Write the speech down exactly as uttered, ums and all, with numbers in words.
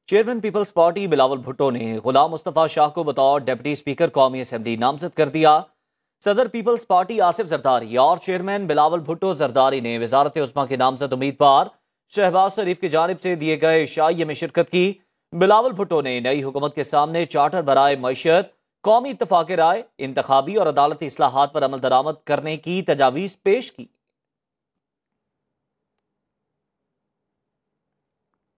Chairman People's Party Bilawal Bhutto ने गुलाम मुस्तफ़ा शाह को बतौर डिप्टी स्पीकर कौमी असम्बली नामजद कर दिया। सदर पीपल्स पार्टी आसिफ जरदारी और चेयरमैन बिलावल भुट्टो जरदारी ने वजारत उस्मा के नामजद उम्मीदवार शहबाज शरीफ की जानिब से दिए गए इशाइये में शिरकत की। बिलावल भुट्टो ने नई हुकूमत के सामने चार्टर बराए मईशत, कौमी इत्तफाक राय, इंतखाबी और अदालती इस्लाहात पर अमल दरामद करने की तजावीज़ पेश की।